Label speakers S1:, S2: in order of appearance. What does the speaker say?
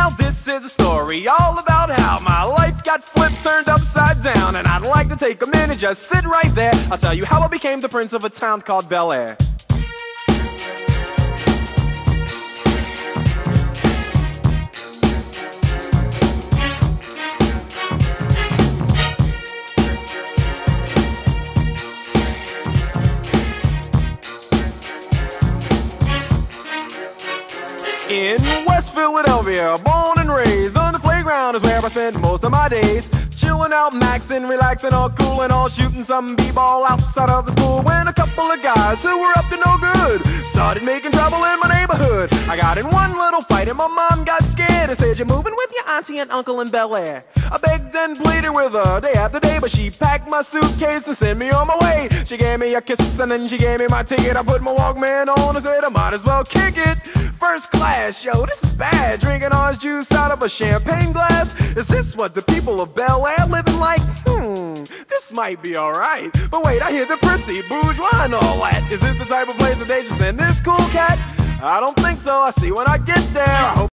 S1: Now this is a story all about how my life got flipped, turned upside down. And I'd like to take a minute, just sit right there. I'll tell you how I became the prince of a town called Bel Air. In West Philadelphia, born and raised, on the playground is where I spend most of my days. Chilling out, maxing, relaxing, all cool and all, shooting some b-ball outside of the school. When a couple of guys who were up to no good started making trouble in my neighborhood. I got in one little fight and my mom got scared and said, "You're moving with your auntie and uncle in Bel Air." I begged and pleaded with her day after day, but she packed my suitcase and sent me on my way. She gave me a kiss and then she gave me my ticket. I put my Walkman on and said I might as well kick it. First class, yo, this is bad. Drinking orange juice out of a champagne glass. Is this what the people of Bel Air living like? This might be alright. But wait, I hear the prissy, bourgeois and all that. Is this the type of place that they should send this cool cat? I don't think so. I see when I get there. I hope